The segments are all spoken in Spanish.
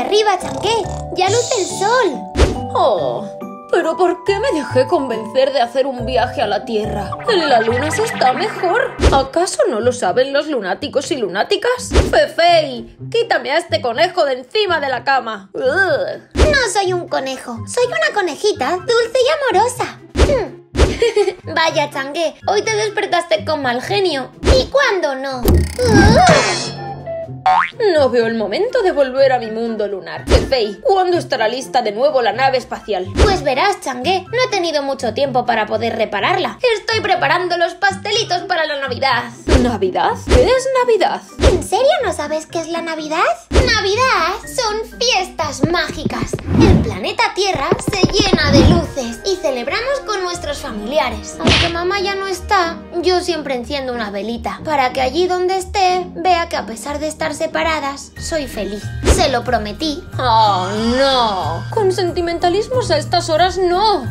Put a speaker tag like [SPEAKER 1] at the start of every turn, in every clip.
[SPEAKER 1] arriba, Chang'e. ¡Ya luce el sol!
[SPEAKER 2] Oh, pero ¿por qué me dejé convencer de hacer un viaje a la Tierra? En la Luna se está mejor. ¿Acaso no lo saben los lunáticos y lunáticas? Fefei, quítame a este conejo de encima de la cama. Ugh.
[SPEAKER 1] No soy un conejo, soy una conejita dulce y amorosa. Vaya, Chang'e, hoy te despertaste con mal genio. ¿Y cuándo no?
[SPEAKER 2] No veo el momento de volver a mi mundo lunar. Fefei, ¿cuándo estará lista de nuevo la nave espacial?
[SPEAKER 1] Pues verás, Chang'e, no he tenido mucho tiempo para poder repararla. Estoy preparando los pastelitos para la Navidad.
[SPEAKER 2] ¿Navidad? ¿Qué es Navidad?
[SPEAKER 1] ¿En serio no sabes qué es la Navidad? Navidad son fiestas mágicas. El planeta Tierra se llena de luces y celebramos con nuestros familiares. Aunque mamá ya no está, yo siempre enciendo una velita para que allí donde esté vea que a pesar de estar separadas, soy feliz. Se lo prometí.
[SPEAKER 2] ¡Oh, no! Con sentimentalismos a estas horas no.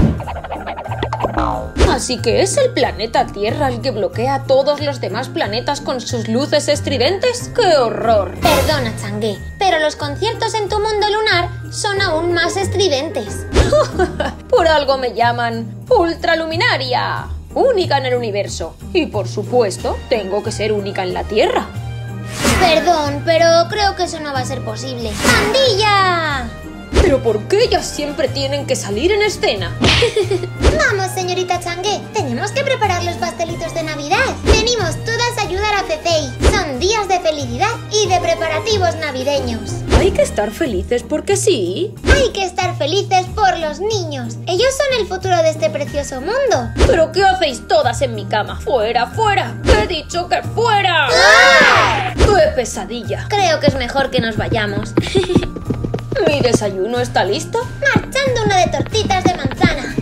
[SPEAKER 2] Así que es el planeta Tierra el que bloquea a todos los demás planetas con sus luces estridentes. ¡Qué horror!
[SPEAKER 1] Perdona, Chang'e, pero los conciertos en tu mundo lunar son aún más estridentes.
[SPEAKER 2] Por algo me llaman ultraluminaria, única en el universo. Y por supuesto, tengo que ser única en la Tierra.
[SPEAKER 1] Perdón, pero creo que eso no va a ser posible. ¡Pandilla!
[SPEAKER 2] ¿Pero por qué ellas siempre tienen que salir en escena?
[SPEAKER 1] Vamos, señorita Chang'e, tenemos que preparar los pastelitos de Navidad. Venimos todas a ayudar a Fefei. Son días de felicidad y de preparativos navideños.
[SPEAKER 2] Hay que estar felices porque sí.
[SPEAKER 1] Hay que estar felices por los niños. Ellos son el futuro de este precioso mundo.
[SPEAKER 2] ¿Pero qué hacéis todas en mi cama? ¡Fuera, fuera! ¡He dicho que fuera!
[SPEAKER 1] ¡Ah!
[SPEAKER 2] ¡Qué pesadilla!
[SPEAKER 1] Creo que es mejor que nos vayamos.
[SPEAKER 2] ¿Mi desayuno está listo?
[SPEAKER 1] Marchando una de tortitas de manzana.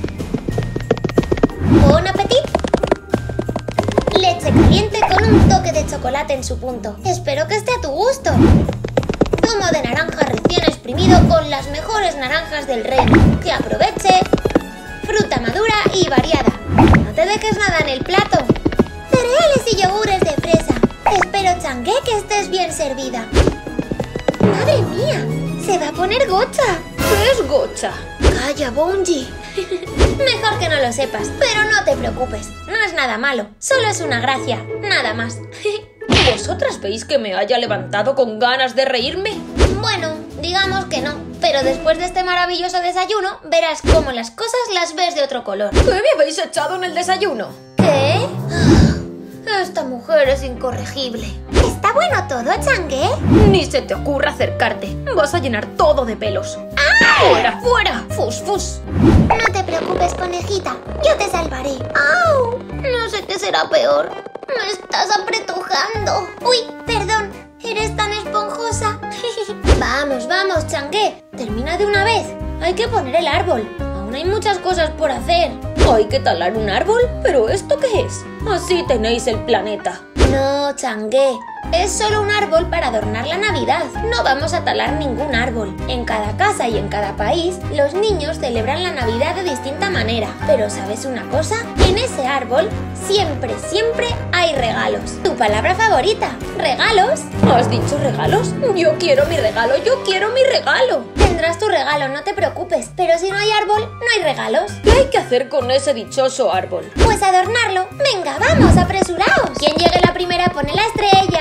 [SPEAKER 1] Bon appetit. Leche caliente con un toque de chocolate en su punto. Espero que esté a tu gusto. Zumo de naranja recién exprimido con las mejores naranjas del reino. Que aproveche. Fruta madura y variada. No te dejes nada en el plato. Cereales y yogures de fresa. Espero, Chang'e, que estés bien servida. ¡Madre mía! ¡Se va a poner gocha!
[SPEAKER 2] ¿Qué es gocha?
[SPEAKER 1] ¡Calla, Bonji! Mejor que no lo sepas, pero no te preocupes. No es nada malo, solo es una gracia, nada más.
[SPEAKER 2] ¿Vosotras veis que me haya levantado con ganas de reírme?
[SPEAKER 1] Bueno, digamos que no, pero después de este maravilloso desayuno verás cómo las cosas las ves de otro color.
[SPEAKER 2] ¿Qué me habéis echado en el desayuno?
[SPEAKER 1] ¿Qué? Esta mujer es incorregible. ¿Está bueno todo, Chang'e?
[SPEAKER 2] Ni se te ocurra acercarte. Vas a llenar todo de pelos.
[SPEAKER 1] ¡Ah!
[SPEAKER 2] ¡Fuera, fuera! ¡Fus, fus!
[SPEAKER 1] No te preocupes, conejita. Yo te salvaré. ¡Au! No sé qué será peor. Me estás apretujando. ¡Uy! Perdón. Eres tan esponjosa. Vamos, vamos, Chang'e. Termina de una vez. Hay que poner el árbol. Aún hay muchas cosas por hacer.
[SPEAKER 2] ¿Hay que talar un árbol? ¿Pero esto qué es? Así tenéis el planeta.
[SPEAKER 1] No, Chang'e. Es solo un árbol para adornar la Navidad. No vamos a talar ningún árbol. En cada casa y en cada país, los niños celebran la Navidad de distinta manera. Pero ¿sabes una cosa? En ese árbol siempre, siempre hay regalos. ¿Tu palabra favorita? ¿Regalos?
[SPEAKER 2] ¿Has dicho regalos? Yo quiero mi regalo, yo quiero mi regalo.
[SPEAKER 1] Tendrás tu regalo, no te preocupes. Pero si no hay árbol, no hay regalos.
[SPEAKER 2] ¿Qué hay que hacer con ese dichoso árbol?
[SPEAKER 1] Pues adornarlo. Venga, vamos, apresuraos. Quien llegue la primera pone la estrella.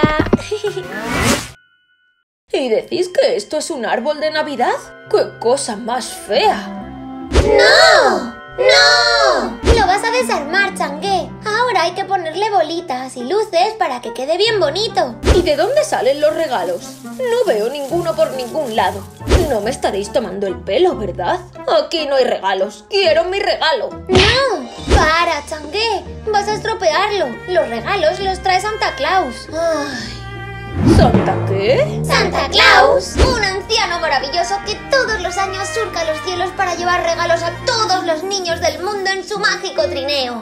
[SPEAKER 2] ¿Y decís que esto es un árbol de Navidad? ¡Qué cosa más fea!
[SPEAKER 1] ¡No! ¡No! Lo vas a desarmar, Chang'e. Ahora hay que ponerle bolitas y luces para que quede bien bonito.
[SPEAKER 2] ¿Y de dónde salen los regalos? No veo ninguno por ningún lado. No me estaréis tomando el pelo, ¿verdad? Aquí no hay regalos. ¡Quiero mi regalo!
[SPEAKER 1] ¡No! ¡Para, Chang'e! Vas a estropearlo. Los regalos los trae Santa Claus. ¡Ay!
[SPEAKER 2] ¿Santa qué?
[SPEAKER 1] ¡Santa Claus! Un anciano maravilloso que todos los años surca los cielos para llevar regalos a todos los niños del mundo en su mágico trineo.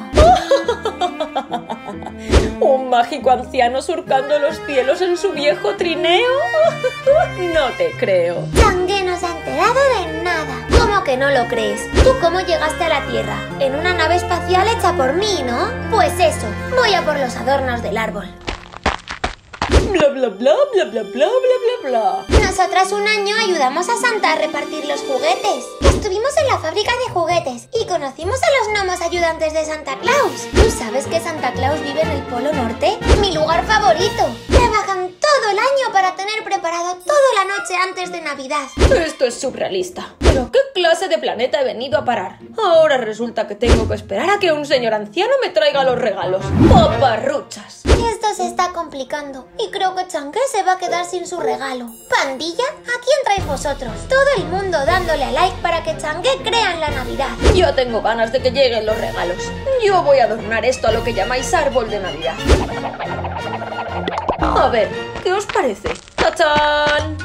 [SPEAKER 2] ¿Un mágico anciano surcando los cielos en su viejo trineo? No te creo.
[SPEAKER 1] Chang'e no se ha enterado de nada. ¿Cómo que no lo crees? ¿Tú cómo llegaste a la Tierra? En una nave espacial hecha por mí, ¿no? Pues eso, voy a por los adornos del árbol.
[SPEAKER 2] Bla bla bla bla bla bla bla bla bla.
[SPEAKER 1] Nosotras un año ayudamos a Santa a repartir los juguetes. Estuvimos en la fábrica de juguetes y conocimos a los gnomos ayudantes de Santa Claus. ¿Tú sabes que Santa Claus vive en el Polo Norte? Mi lugar favorito. Trabajan todo el año para tener preparado toda la noche antes de Navidad.
[SPEAKER 2] Esto es surrealista. ¿Pero qué clase de planeta he venido a parar? Ahora resulta que tengo que esperar a que un señor anciano me traiga los regalos. ¡Paparruchas!
[SPEAKER 1] Esto se está complicando y creo que Chang'e se va a quedar sin su regalo. ¿Pandilla? ¿A quién traéis vosotros? Todo el mundo dándole a like para que Chang'e crea en la Navidad.
[SPEAKER 2] Yo tengo ganas de que lleguen los regalos. Yo voy a adornar esto a lo que llamáis árbol de Navidad. A ver, ¿qué os parece? ¡Tachán!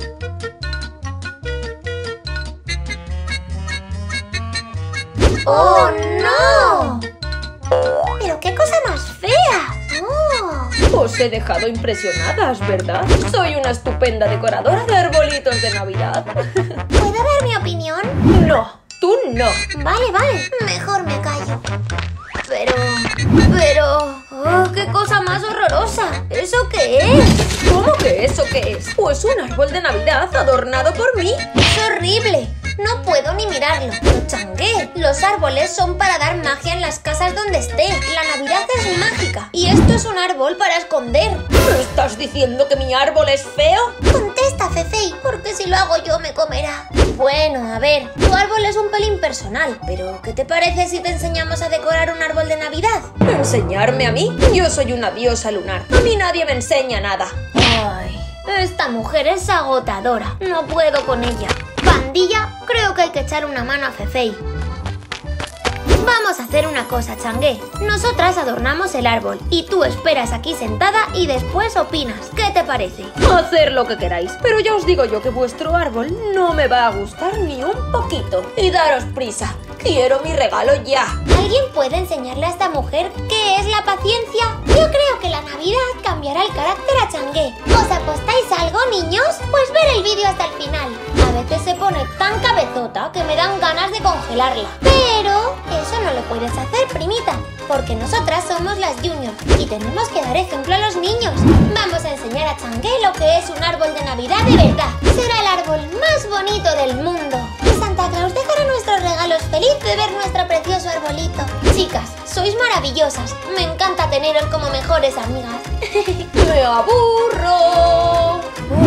[SPEAKER 1] ¡Oh, no! ¡Pero qué cosa más fea! ¡Oh!
[SPEAKER 2] Os he dejado impresionadas, ¿verdad? Soy una estupenda decoradora de arbolitos de Navidad.
[SPEAKER 1] ¿Puedo dar mi opinión?
[SPEAKER 2] No, tú no.
[SPEAKER 1] Vale, vale. Mejor me callo. Pero... ¡Oh, qué cosa más horrorosa! ¿Eso qué es?
[SPEAKER 2] ¿Cómo que eso qué es? Pues un árbol de Navidad adornado por mí.
[SPEAKER 1] ¡Es horrible! No puedo ni mirarlo. Pero Chang'e, los árboles son para dar magia en las casas donde esté. La Navidad es mágica. Y esto es un árbol para esconder.
[SPEAKER 2] ¿Me estás diciendo que mi árbol es feo?
[SPEAKER 1] Contesta, Fefei, porque si lo hago yo me comerá. Bueno, a ver, tu árbol es un pelín personal, pero ¿qué te parece si te enseñamos a decorar un árbol de Navidad?
[SPEAKER 2] ¿Enseñarme a mí? Yo soy una diosa lunar. A mí nadie me enseña nada.
[SPEAKER 1] Ay, esta mujer es agotadora. No puedo con ella. Pandilla, creo que hay que echar una mano a Fefei. Vamos a hacer una cosa, Chang'e. Nosotras adornamos el árbol y tú esperas aquí sentada y después opinas. ¿Qué te parece?
[SPEAKER 2] Hacer lo que queráis, pero ya os digo yo que vuestro árbol no me va a gustar ni un poquito. Y daros prisa, quiero mi regalo ya.
[SPEAKER 1] ¿Alguien puede enseñarle a esta mujer qué es la paciencia? Yo creo que la Navidad cambiará el carácter a Chang'e. ¿Os apostáis algo, niños? Pues ver el vídeo hasta el final. A veces se pone tan cabezota que me dan ganas de congelarla. Pero eso no lo puedes hacer, primita, porque nosotras somos las Junior y tenemos que dar ejemplo a los niños. Vamos a enseñar a Chang'e lo que es un árbol de Navidad de verdad. Será el árbol más bonito del mundo. Y Santa Claus dejará nuestros regalos feliz de ver nuestro precioso arbolito. Chicas, sois maravillosas. Me encanta teneros como mejores amigas.
[SPEAKER 2] ¡Me aburro!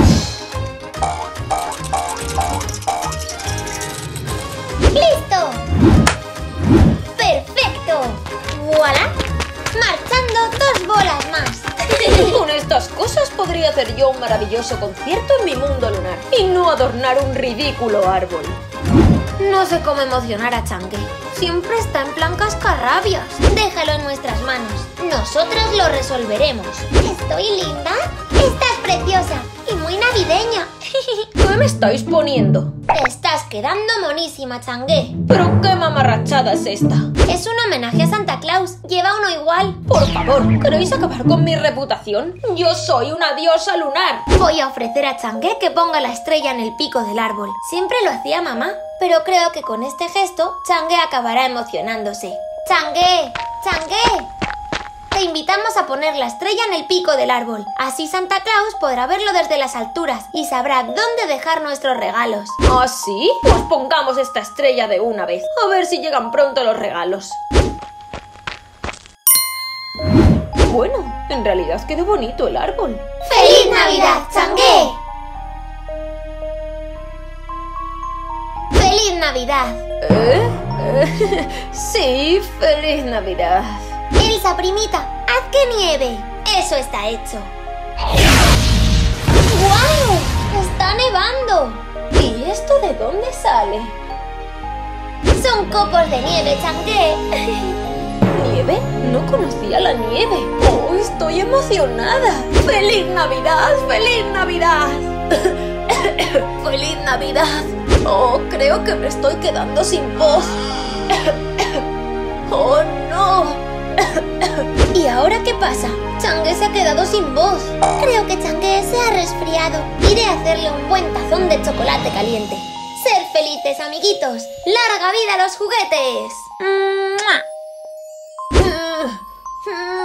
[SPEAKER 1] ¡Listo! ¡Perfecto! ¡Voilà! ¡Marchando 2 bolas más!
[SPEAKER 2] Con estas cosas podría hacer yo un maravilloso concierto en mi mundo lunar y no adornar un ridículo árbol.
[SPEAKER 1] No sé cómo emocionar a Chang'e. Siempre está en plan cascarrabias. Déjalo en nuestras manos. Nosotras lo resolveremos. ¿Estoy linda? Estás preciosa y muy navideña.
[SPEAKER 2] ¿Qué me estáis poniendo?
[SPEAKER 1] Te estás quedando monísima, Chang'e.
[SPEAKER 2] ¿Pero qué mamarrachada es esta?
[SPEAKER 1] Es un homenaje a Santa Claus. Lleva uno igual.
[SPEAKER 2] Por favor, ¿queréis acabar con mi reputación? Yo soy una diosa lunar.
[SPEAKER 1] Voy a ofrecer a Chang'e que ponga la estrella en el pico del árbol. Siempre lo hacía mamá, pero creo que con este gesto Chang'e acabará emocionándose. ¡Chang'e! ¡Chang'e! Te invitamos a poner la estrella en el pico del árbol. Así Santa Claus podrá verlo desde las alturas y sabrá dónde dejar nuestros regalos.
[SPEAKER 2] ¿Ah, sí? Pues pongamos esta estrella de una vez. A ver si llegan pronto los regalos. Bueno, en realidad quedó bonito el árbol.
[SPEAKER 1] ¡Feliz Navidad, Chang'e! ¡Feliz Navidad!
[SPEAKER 2] Sí, feliz Navidad.
[SPEAKER 1] Elsa, primita, haz que nieve. Eso está hecho. ¡Guau! ¡Está nevando!
[SPEAKER 2] ¿Y esto de dónde sale?
[SPEAKER 1] Son copos de nieve, Chang'e.
[SPEAKER 2] ¿Nieve? No conocía la nieve. ¡Oh, estoy emocionada! ¡Feliz Navidad! ¡Feliz Navidad! ¡Feliz Navidad! Oh, creo que me estoy quedando sin voz. ¡Oh, no!
[SPEAKER 1] ¿Y ahora qué pasa? Chang'e se ha quedado sin voz. Creo que Chang'e se ha resfriado. Iré a hacerle un buen tazón de chocolate caliente. ¡Ser felices, amiguitos! ¡Larga vida a los juguetes! ¡Mua!